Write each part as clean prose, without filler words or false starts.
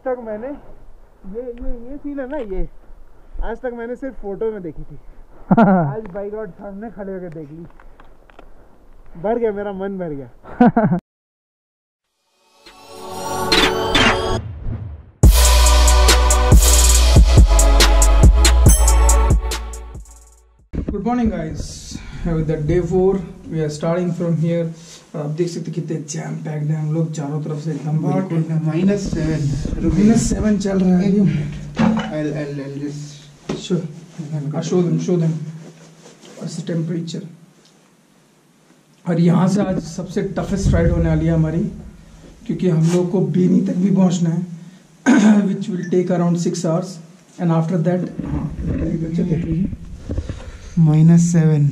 तक मैंने ये सीन है ना, ये आज तक मैंने सिर्फ फोटो में देखी थी। आज बाई गॉड सामने खड़े होकर देख ली, भर गया, मेरा मन भर गया। Good morning guys, with the day 4 we are starting from here. और आप देख सकते कितने जैम पैक्ड हैं हम लोग, चारों तरफ से एकदम बिल्कुल -7 चल रहा है। Show them what's the temperature। और यहाँ से आज सबसे टफेस्ट राइड होने वाली है हमारी, क्योंकि हम लोग को बेनी तक भी पहुँचना है, which will take around 6 hours and after that -7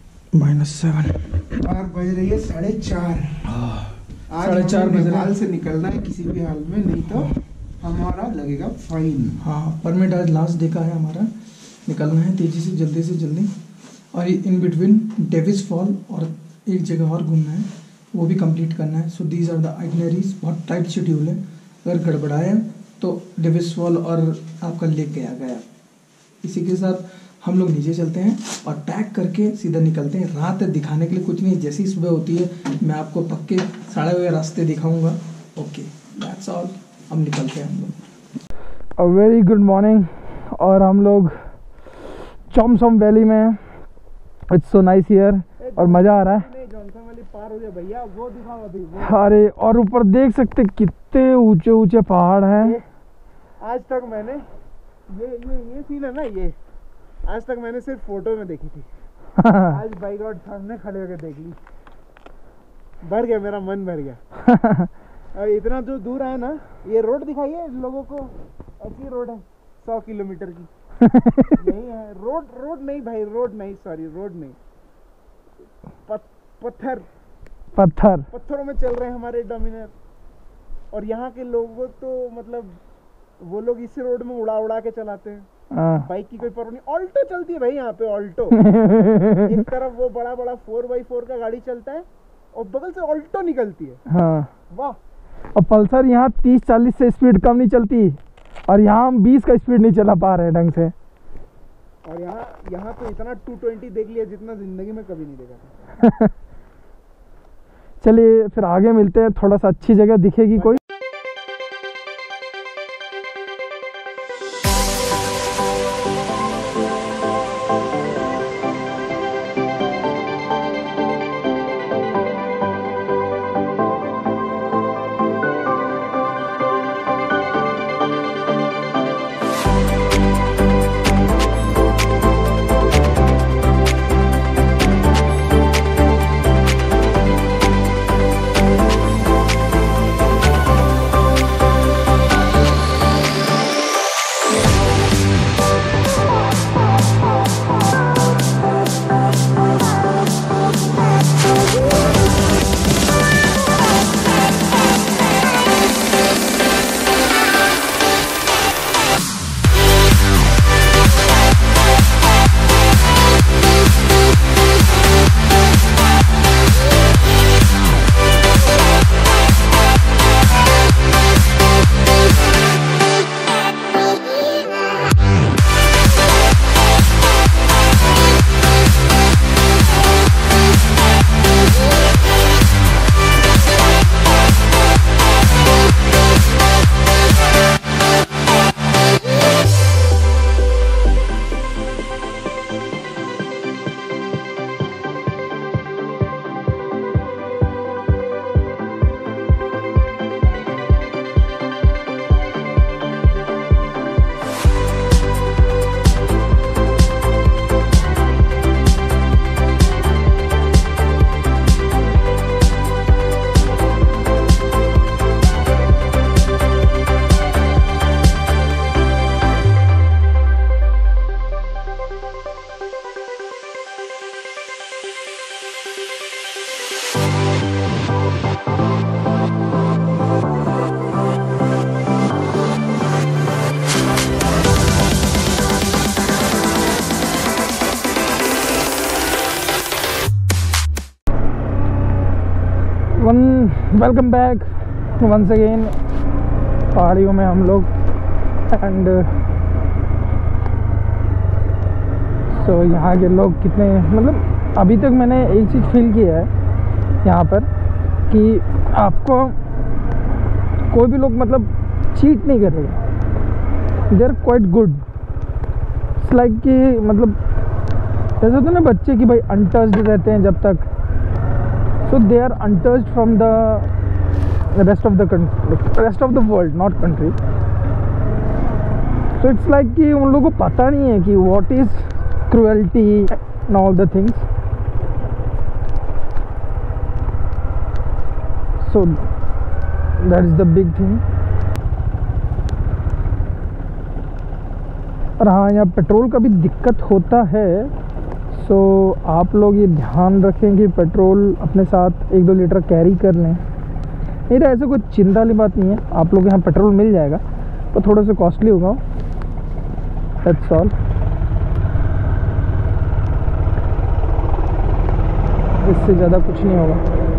और बज रही है 4:30। आज 4:30 बजे नेपाल से निकलना है किसी भी हाल में, नहीं तो हमारा लगेगा फाइन। हाँ, परमिट आज लास्ट डे का है हमारा, निकलना है तेजी से, जल्दी से जल्दी। और इन बिटवीन डेविस फॉल और एक जगह और घूमना है, वो भी कंप्लीट करना है। So these are the itineraries. बहुत टाइट शेड्यूल है, अगर गड़बड़ाया तो डेविस फॉल और आपका लेक गया। इसी के साथ हम लोग नीचे चलते हैं और पैक करके सीधा निकलते हैं। रात है, दिखाने के लिए कुछ नहीं, जैसी सुबह होती है मैं आपको पक्के सारे हुए रास्ते दिखाऊंगा। Okay, that's all. हम निकलते हैं हम लोग। A very good morning. और हम लोग झोमसम वैली में हैं। इट्स सो नाइस हियर और मज़ा आ रहा है। झोमसम वैली पार हो गया भैया, वो दिखाओ अभी। अरे, और ऊपर देख सकते कितने ऊंचे ऊंचे पहाड़ हैं। आज तक मैंने ये सीन है ना, ये आज तक मैंने सिर्फ फोटो में देखी थी। आज बाई गॉड सामने खड़े होकर देख ली, भर गया, मेरा मन भर गया। और इतना जो दूर है ना, ये रोड दिखाइए लोगों को, ऐसी रोड है 100 किलोमीटर की। नहीं है रोड नहीं भाई, रोड नहीं, पत्थरों में चल रहे हैं हमारे डोमिनर। और यहाँ के लोगों तो मतलब वो लोग इस रोड में उड़ा के चलाते हैं। बाइक की कोई परवाह नहीं। ऑल्टो चलती है भाई यहाँ पे, ऑल्टो। एक तरफ वो बड़ा 4x4 का गाड़ी चलता है और बगल से ऑल्टो निकलती है। हाँ, वाह। और पल्सर यहाँ 30-40 से स्पीड कम नहीं चलती, और यहाँ हम 20 का स्पीड नहीं चला पा रहे हैं ढंग से। और यहाँ तो इतना 220 देख लिया जितना जिंदगी में कभी नहीं देखा था। चलिए फिर आगे मिलते हैं, थोड़ा सा अच्छी जगह दिखेगी कोई। Welcome back once again पहाड़ियों में हम लोग। एंड सो यहाँ के लोग कितने, मतलब अभी तक मैंने एक चीज़ फील किया है यहाँ पर कि आपको कोई भी लोग मतलब चीट नहीं करेगा। They are quite good. It's like कि मतलब जैसे होता है ना बच्चे कि भाई अनटच्ड रहते हैं जब तक, so they are untouched from the rest of the country, rest of the world, not country. So it's like कि उन लोगों को पता नहीं है कि what is cruelty and all the things. So that is the big thing. और हाँ, यहाँ पेट्रोल का भी दिक्कत होता है। सो आप लोग ये ध्यान रखें कि पेट्रोल अपने साथ 1-2 लीटर कैरी कर लें। नहीं तो ऐसे कोई चिंता वाली बात नहीं है, आप लोग यहाँ पेट्रोल मिल जाएगा, तो थोड़ा सा कॉस्टली होगा, दैट्स ऑल। इससे ज़्यादा कुछ नहीं होगा।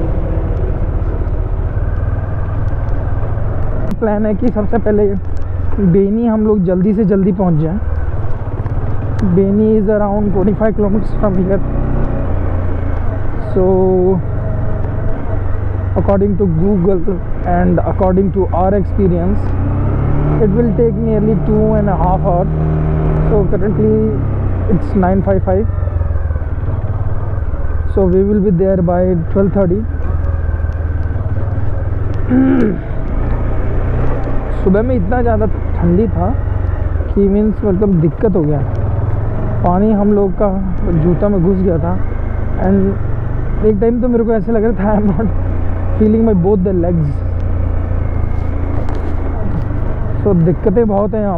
प्लान है कि सबसे पहले बेनी हम लोग जल्दी से जल्दी पहुंच जाएं। Beni is around 25 kilometres from here. So according to Google and according to our experience, it will take nearly 2.5 hours. So currently it's 9:55. So we will be there by 12:30. सुबह में इतना ज़्यादा ठंडी था कि मीन्स मतलब दिक्कत हो गया। पानी हम लोग का जूता में घुस गया था। एंड एक टाइम तो मेरे को ऐसे लग रहा था I am not feeling my both the legs. So दिक्कतें बहुत हैं यहाँ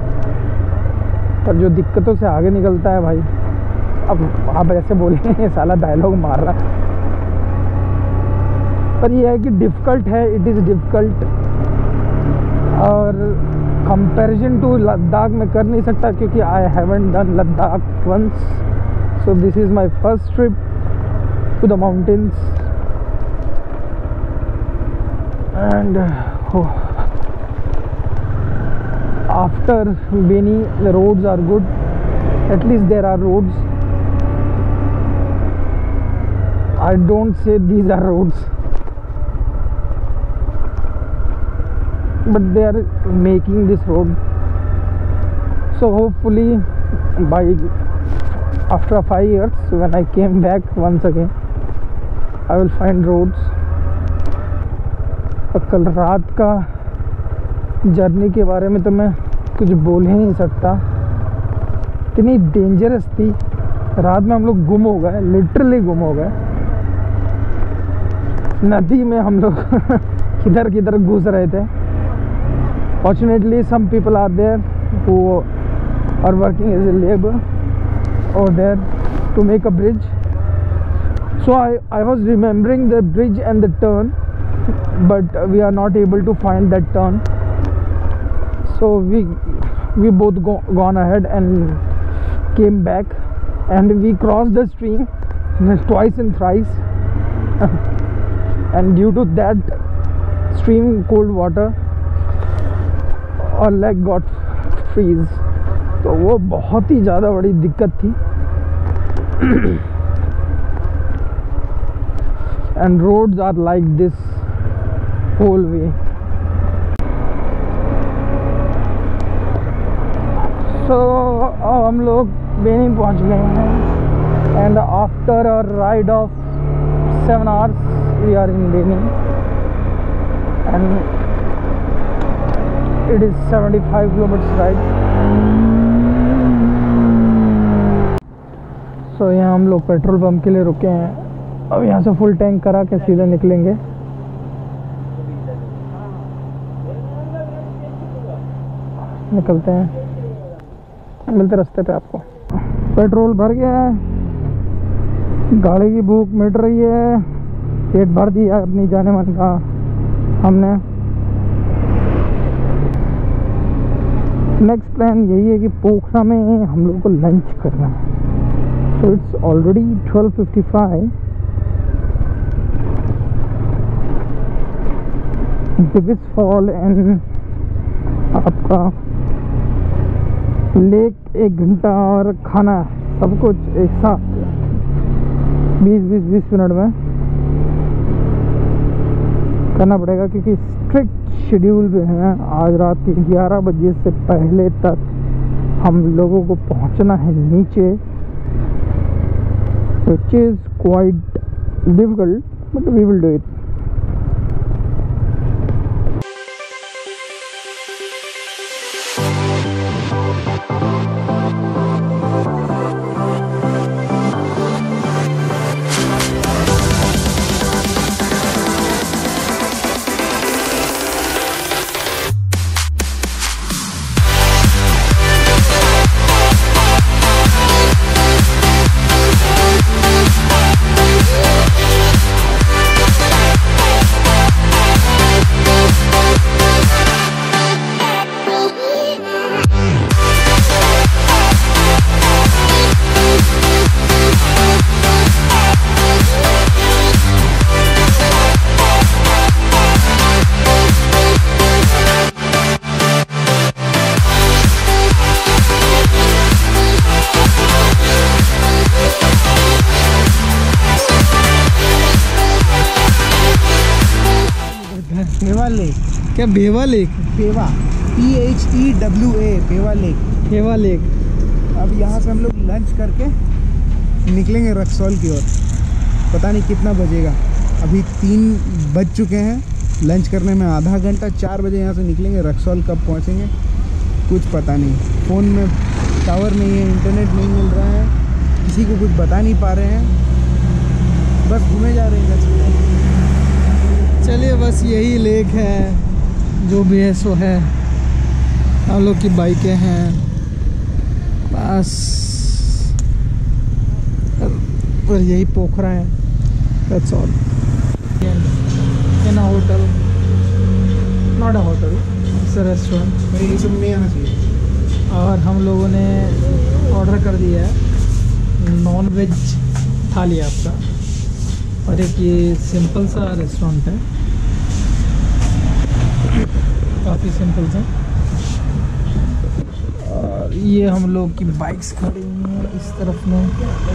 पर जो दिक्कतों से आगे निकलता है भाई। अब आप ऐसे बोलेंगे साला डायलॉग मार रहा, पर ये है कि डिफ़िकल्ट है, इट इज़ डिफ़िकल्ट। और कंपैरिजन टू लद्दाख में कर नहीं सकता क्योंकि I haven't done Ladakh once. So this is my first trip to the mountains and after Beni the roads are good, at least there are roads. I don't say these are roads, but they are making this road. So hopefully by after 5 years when I came back once again I will find roads. और कल रात का journey के बारे में तो मैं कुछ बोल ही नहीं सकता, इतनी डेंजरस थी। रात में हम लोग गुम हो गए, लिटरली गुम हो गए। नदी में हम लोग किधर किधर घुस रहे थे। Fortunately some people are there who are working as a labour और there to make a bridge. So I was remembering the bridge and the turn, but we are not able to find that turn. So we both gone ahead and came back, and we crossed the stream twice and thrice. And due to that stream cold water, our leg got freeze. तो वो बहुत ही ज़्यादा बड़ी दिक्कत थी। And roads are like this whole way. So हम लोग बेनी पहुंच गए हैं and after a ride of 7 hours we are in Beni and it is 75 kilometers ride. So यहाँ हम लोग पेट्रोल पंप के लिए रुके हैं। अब यहाँ से फुल टैंक करा के सीधे निकलेंगे। निकलते हैं, मिलते रास्ते पे आपको। पेट्रोल भर गया है, गाड़ी की भूख मिट रही है, पेट भर दिया अपनी जाने मन का हमने। नेक्स्ट प्लान यही है कि पोखरा में हम लोग को लंच करना है। So it's already 12:55। Devis Fall and आपका लेक 1 घंटा और खाना सब कुछ एक साथ 20 मिनट में करना पड़ेगा, क्योंकि स्ट्रिक्ट शेड्यूल पे हैं। आज रात के 11 बजे से पहले तक हम लोगों को पहुंचना है नीचे, which is quite difficult, but we will do it. Phewa lake. क्या Phewa lake? Phewa, PHEWA, Phewa lake. Phewa lake. अब यहाँ से हम लोग लंच करके निकलेंगे रक्सौल की ओर। पता नहीं कितना बजेगा, अभी 3 बज चुके हैं। लंच करने में आधा घंटा, 4 बजे यहाँ से निकलेंगे। रक्सौल कब पहुँचेंगे कुछ पता नहीं। फ़ोन में टावर नहीं है, इंटरनेट नहीं मिल रहा है, किसी को कुछ बता नहीं पा रहे हैं, बस घूमे जा रहे हैं। चलिए, बस यही लेक है, जो भी है सो है। हम लोग की बाइकें हैं बस, और यही पोखरा है। That's all. In a hotel, not a hotel, it's a restaurant. ये सब नहीं आना चाहिए। और हम लोगों ने ऑर्डर कर दिया है नॉन वेज थाली आपका, और एक ये सिंपल सा रेस्टोरेंट है, काफ़ी सिंपल सा। और ये हम लोग की बाइक्स खड़ी हुई हैं इस तरफ में।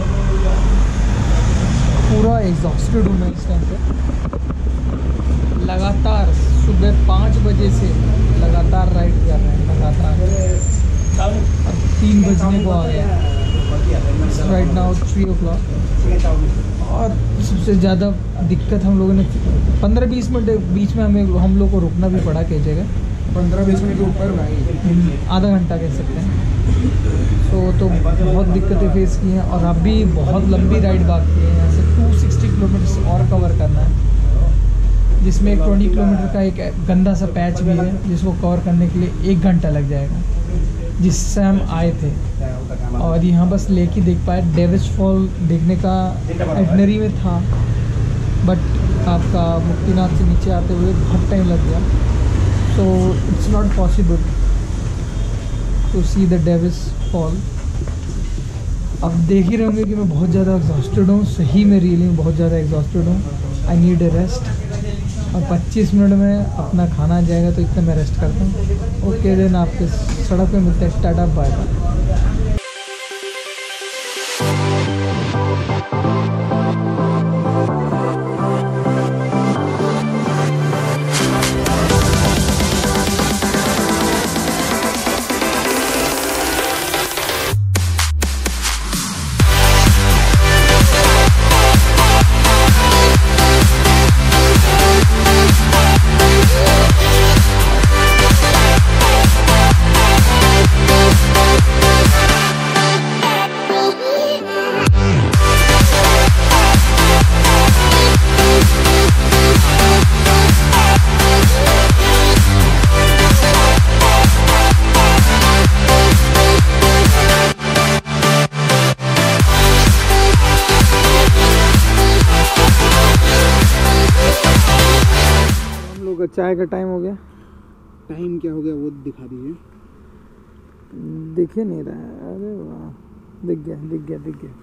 पूरा एग्जॉस्टेड हूँ मैं इस टाइम पे। लगातार सुबह 5 बजे से लगातार राइड कर रहे हैं, लगातार। अब 3 बजने को आ गया, राइट नाउ 3 o'clock। और सबसे ज़्यादा दिक्कत हम लोगों ने 15-20 मिनट बीच में हम लोग को रुकना भी पड़ा कई जगह। 15-20 मिनट के ऊपर भाई, आधा घंटा कह सकते हैं। तो बहुत दिक्कतें फेस की हैं, और अभी बहुत लंबी राइड बाकी है। यहाँ से 260 किलोमीटर और कवर करना है, जिसमें 20 किलोमीटर का एक गंदा सा पैच भी है, जिसको कवर करने के लिए 1 घंटा लग जाएगा, जिससे हम आए थे। और यहाँ बस लेक ही देख पाए। डेविस फॉल देखने का आइटनरी में था, बट आपका मुक्तिनाथ से नीचे आते हुए बहुत टाइम लग गया, so it's not possible to see the Davis fall. अब देख ही रहे होंगे कि मैं बहुत ज़्यादा एग्जॉस्टेड हूँ, सही में रियली बहुत ज़्यादा एग्जॉस्टेड हूँ। I need a rest. और 25 मिनट में अपना खाना आ जाएगा, तो इतना मैं रेस्ट करता हूँ। ओके देन, आपके सड़क पे मिलते हैं। Tata bye bye. चाय का टाइम हो गया। टाइम क्या हो गया वो दिखा दीजिए। दिख ही नहीं रहा है। अरे वाह, दिख गया।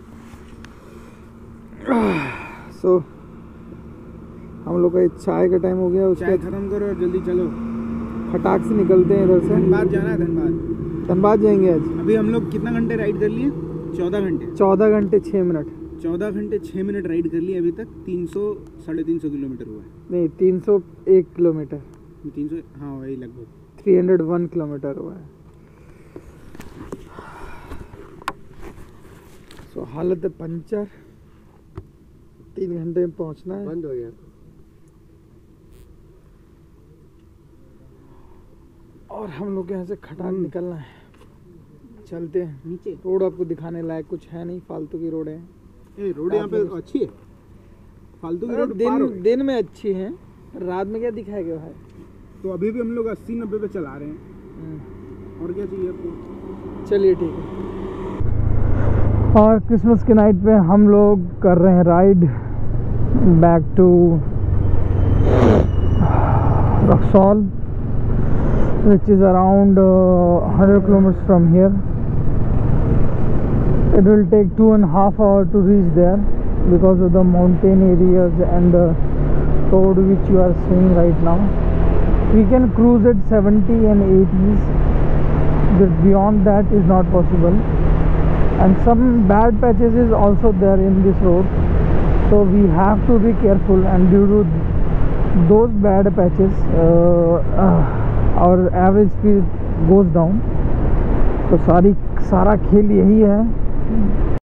सो हम लोग का चाय का टाइम हो गया। उसके चाय खत्म करो और जल्दी चलो। फटाक से निकलते हैं इधर से। धनबाद जाना है, धनबाद। धनबाद जाएंगे आज। अभी हम लोग कितना घंटे राइड कर लिए? 14 घंटे। 14 घंटे 6 मिनट। 14 घंटे 6 मिनट राइड कर लिए अभी तक। 300-350 किलोमीटर हुआ है। नहीं, 301 किलोमीटर। 300, हाँ वही लगभग 301 किलोमीटर हुआ है। सो हालत है पंचर। 3 घंटे में पहुंचना है। बंद हो गया। और हम लोग यहाँ से खटाक निकलना है। चलते हैं नीचे। रोड आपको दिखाने लायक कुछ है नहीं, फालतू की रोड है। रोड यहाँ पे अच्छी है, फालतू की रोड दिन में अच्छी है, रात में क्या दिखाएगा भाई। तो अभी भी हम लोग 80-90 पे चला रहे हैं। और क्या चाहिए आपको? चलिए ठीक है। और क्रिसमस के नाइट पे हम लोग कर रहे हैं ride back to Raxaul, which is around 100 kilometers from here. It will take 2.5 hours to reach there because of the mountain areas and the road which you are seeing right now. We can cruise at 70 and 80s, but beyond that is not possible. And some bad patches is also there in this road, so we have to be careful. And due to those bad patches, our average speed goes down. तो सारा खेल यही है